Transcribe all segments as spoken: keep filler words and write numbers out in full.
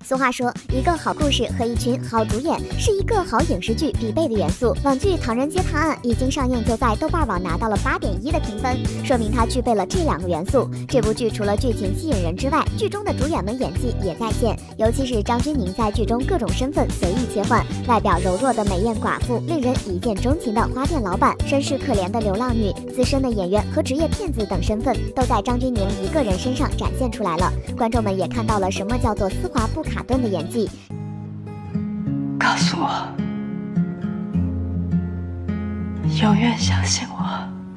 俗话说，一个好故事和一群好主演是一个好影视剧必备的元素。网剧《唐人街探案》一经上映，就在豆瓣网拿到了八点一的评分，说明它具备了这两个元素。这部剧除了剧情吸引人之外，剧中的主演们演技也在线，尤其是张钧甯在剧中各种身份随意切换，外表柔弱的美艳寡妇，令人一见钟情的花店老板，身世可怜的流浪女，资深的演员和职业骗子等身份，都在张钧甯一个人身上展现出来了。观众们也看到了什么叫做丝滑不卡顿的演技。 告诉我，永远相信我。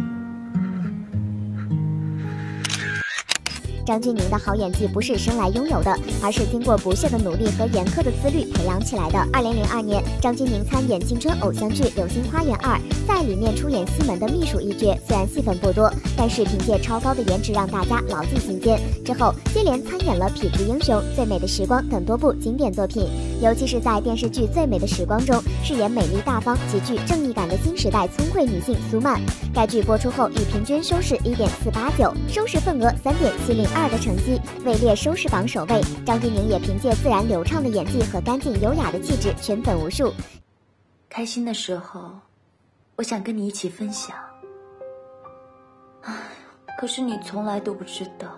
张钧甯的好演技不是生来拥有的，而是经过不懈的努力和严苛的自律培养起来的。二零零二年，张钧甯参演青春偶像剧《流星花园二》，在里面出演西门的秘书一角，虽然戏份不多，但是凭借超高的颜值让大家牢记心间。之后接连参演了《痞子英雄》《最美的时光》等多部经典作品，尤其是在电视剧《最美的时光》中饰演美丽大方、极具正义感的新时代聪慧女性苏曼。该剧播出后以平均收视 一点四八九，收视份额 三点七零二的成绩，位列收视榜首位。张钧甯也凭借自然流畅的演技和干净优雅的气质圈粉无数。 开心的时候，我想跟你一起分享，唉，可是你从来都不知道。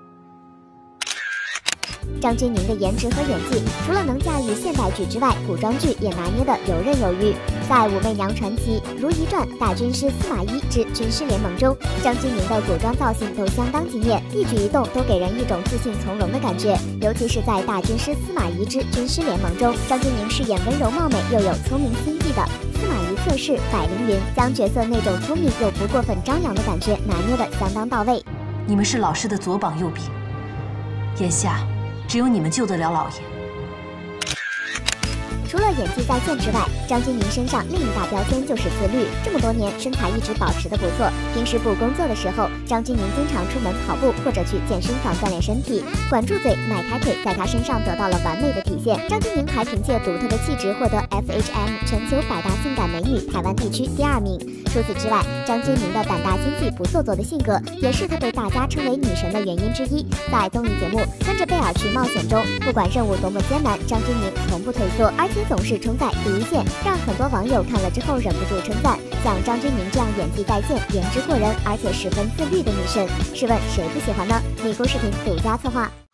张钧甯的颜值和演技，除了能驾驭现代剧之外，古装剧也拿捏得游刃有余。在《武媚娘传奇》《如懿传》《大军师司马懿之军师联盟》中，张钧甯的古装造型都相当惊艳，一举一动都给人一种自信从容的感觉。尤其是在《大军师司马懿之军师联盟》中，张钧甯饰演温柔貌美又有聪明心计的司马懿侧室百灵云，将角色那种聪明又不过分张扬的感觉拿捏得相当到位。 你们是老师的左膀右臂，眼下只有你们救得了老爷。 除了演技在线之外，张钧甯身上另一大标签就是自律。这么多年，身材一直保持得不错。平时不工作的时候，张钧甯经常出门跑步或者去健身房锻炼身体。管住嘴，迈开腿，在她身上得到了完美的体现。张钧甯还凭借独特的气质获得 F H M 全球百大性感美女台湾地区第二名。除此之外，张钧甯的胆大心细、不做作的性格，也是她被大家称为女神的原因之一。在综艺节目《跟着贝尔去冒险》中，不管任务多么艰难，张钧甯从不退缩，而且总是冲在第一线，让很多网友看了之后忍不住称赞。像张钧甯这样演技在线、颜值过人，而且十分自律的女神，试问谁不喜欢呢？咪咕视频独家策划。